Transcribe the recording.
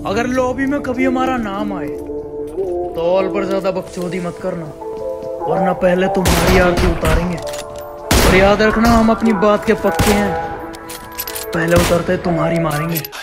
अगर लॉबी में कभी हमारा नाम आए तो ऑल पर ज्यादा बकचोदी मत करना, वरना पहले तुम्हारी आरती उतारेंगे। और याद रखना, हम अपनी बात के पक्के हैं, पहले उतरते तुम्हारी मारेंगे।